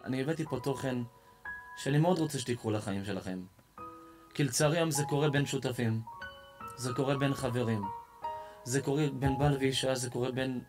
אני הבאתי פה תוכן שאני מאוד רוצה שתיקחו לחיים שלכם. כי לצערי היום זה קורה בין שותפים, זה קורה בין חברים, זה קורה בין בעל ואישה, זה קורה בין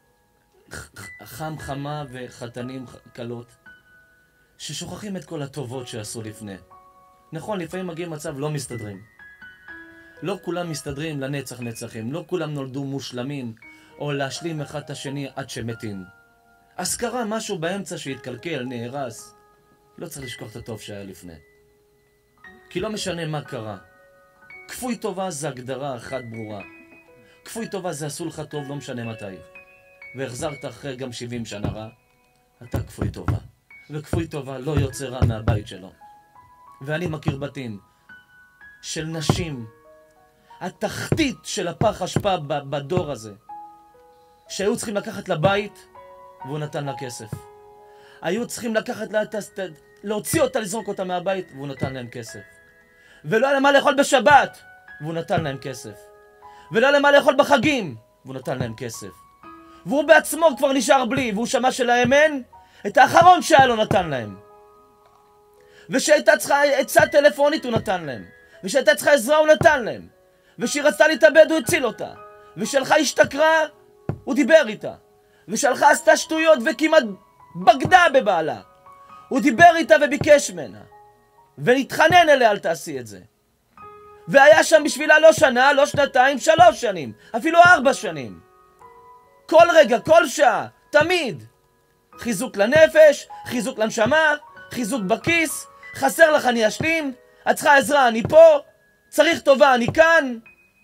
חם חמה וחתנים קלות, ששוכחים את כל הטובות שעשו לפני. נכון, לפעמים מגיעים מצב לא מסתדרים. לא כולם מסתדרים לנצח נצחים, לא כולם נולדו מושלמים, או להשלים אחד את השני עד שמתים. אז קרה משהו באמצע שהתקלקל, נהרס. לא צריך לשכוח את הטוב שהיה לפני. כי לא משנה מה קרה. כפוי טובה זה הגדרה אחת ברורה. כפוי טובה זה עשו לך טוב, לא משנה מתי. והחזרת אחרי גם 70 שנה רע, אתה כפוי טובה. וכפוי טובה לא יוצא רע מהבית שלו. ואני מכיר בתים של נשים, התחתית של הפח אשפה בדור הזה, שהיו צריכים לקחת לבית, והוא נתן לה כסף. היו צריכים לקחת לה, להוציא אותה, לזרוק אותה מהבית, והוא נתן להם כסף. ולא היה להם מה לאכול בשבת, והוא נתן להם כסף. ולא היה להם מה לאכול בחגים, והוא נתן להם כסף. והוא בעצמו כבר נשאר בלי, והוא שמע שלהם אין, את האחרון שהיה לו נתן להם. ושהייתה צריכה עצה טלפונית הוא נתן להם. ושהייתה צריכה עזרה הוא נתן להם. ושהיא רצתה להתאבד הוא הציל אותה. ושהלכה השתכרה הוא דיבר איתה. ושהלכה עשתה שטויות וכמעט בגדה בבעלה. הוא דיבר איתה וביקש ממנה. ונתחנן אליה אל תעשי את זה. והיה שם בשבילה לא שנה, לא שנתיים, 3 שנים. אפילו 4 שנים. כל רגע, כל שעה, תמיד. חיזוק לנפש, חיזוק לנשמה, חיזוק בכיס. חסר לך אני אשלים, את צריכה עזרה אני פה, צריך טובה אני כאן.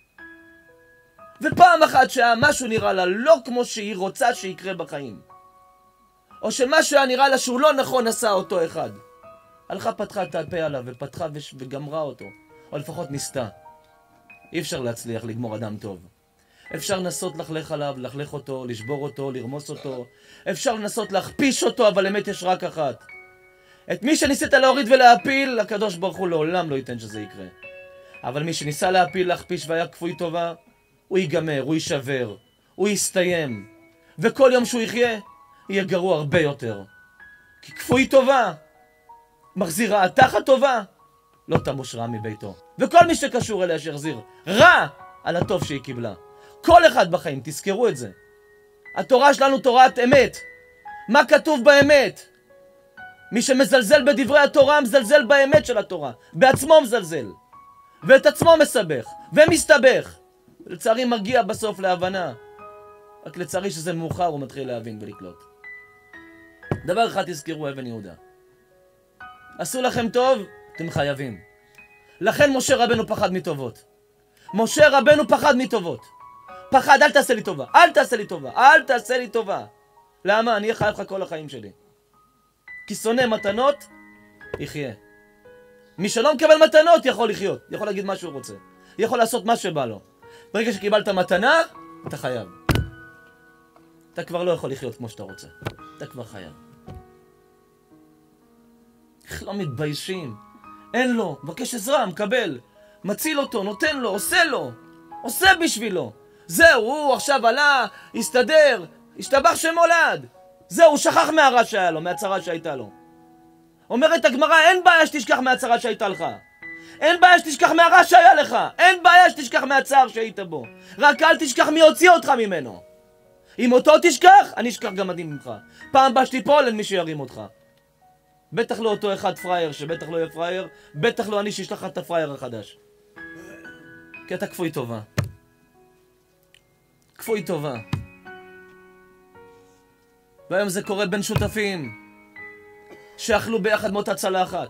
ופעם אחת שמשהו נראה לה לא כמו שהיא רוצה שיקרה בחיים, או שמשהו היה נראה לה שהוא לא נכון עשה אותו אחד, הלכה פתחה את הפה עליו ופתחה וגמרה אותו, או לפחות ניסתה. אי אפשר להצליח לגמור אדם טוב. אפשר לנסות לחלך עליו, לחלך אותו, לשבור אותו, לרמוס אותו. אפשר לנסות להכפיש אותו, אבל אמת יש רק אחת. את מי שניסית להוריד ולהפיל, הקדוש ברוך הוא לעולם לא ייתן שזה יקרה. אבל מי שניסה להפיל, להכפיש והיה כפוי טובה, הוא ייגמר, הוא יישבר, הוא יסתיים. וכל יום שהוא יחיה, יהיה גרוע הרבה יותר. כי כפוי טובה, מחזירה תחת טובה, לא תמוש רע מביתו. וכל מי שקשור אליה שיחזיר רע על הטוב שהיא קיבלה. כל אחד בחיים, תזכרו את זה. התורה שלנו תורת אמת. מה כתוב באמת? מי שמזלזל בדברי התורה מזלזל באמת של התורה. בעצמו מזלזל. ואת עצמו מסבך. ומסתבך. לצערי מגיע בסוף להבנה. רק לצערי שזה מאוחר הוא מתחיל להבין ולקלוט. דבר אחד תזכרו אבן יהודה. עשו לכם טוב, אתם חייבים. לכן משה רבנו פחד מטובות. משה רבנו פחד מטובות. פחד, אל תעשה לי טובה. אל תעשה לי טובה. אל תעשה לי טובה. למה? אני אהיה חייב לך כל החיים שלי. כי שונא מתנות, יחיה. מי שלא מקבל מתנות יכול לחיות. יכול להגיד מה שהוא רוצה. יכול לעשות מה שבא לו. ברגע שקיבלת מתנה, אתה חייב. אתה כבר לא יכול לחיות כמו שאתה רוצה. אתה כבר חייב. איך לא מתביישים? אין לו, מבקש עזרה, מקבל. מציל אותו, נותן לו, עושה לו. עושה בשבילו. זהו, הוא עכשיו עלה, הסתדר, השתבח שמולד. זהו, הוא שכח מהרע שהיה לו, מהצרה שהייתה לו. אומרת הגמרא, אין בעיה שתשכח מהצרה שהייתה לך. אין בעיה שתשכח מהרע שהיה לך. אין בעיה שתשכח מהצער שהיית בו. רק אל תשכח מי הוציא אותך ממנו. אם אותו תשכח, אני אשכח גם מדהים ממך. פעם בא שתיפול, אין מי שירים אותך. בטח לא אותו אחד פרייר, שבטח לא יהיה פרייר. בטח לא אני שישלח את הפרייר החדש. כי אתה כפוי טובה. כפוי טובה. והיום זה קורה בין שותפים שאכלו ביחד מאותה צלחת,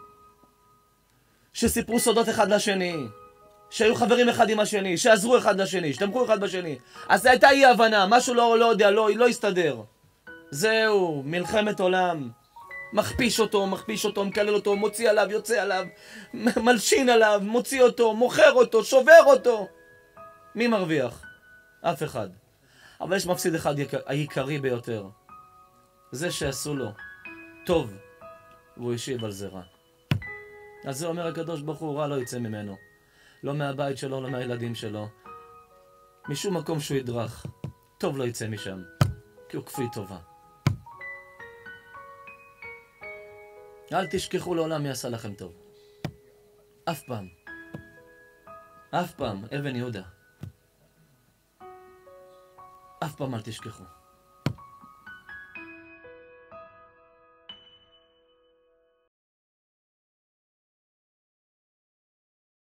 שסיפרו סודות אחד לשני, שהיו חברים אחד עם השני, שעזרו אחד לשני, שתמכו אחד בשני. אז הייתה אי הבנה, משהו לא יודע, לא הסתדר. זהו, מלחמת עולם. מכפיש אותו, מקלל אותו, מוציא עליו, יוצא עליו, מלשין עליו, מוציא אותו, מוכר אותו, שובר אותו. מי מרוויח? אף אחד. אבל יש מפסיד אחד העיקרי ביותר. זה שעשו לו טוב, והוא השיב על זה רע. אז זה אומר הקדוש ברוך הוא, רע לא יצא ממנו. לא מהבית שלו, לא מהילדים שלו. משום מקום שהוא ידרך. טוב לא יצא משם. כי הוא כפוי טובה. אל תשכחו לעולם מי עשה לכם טוב. אף פעם. אף פעם, אבן יהודה. אף פעם אל תשכחו.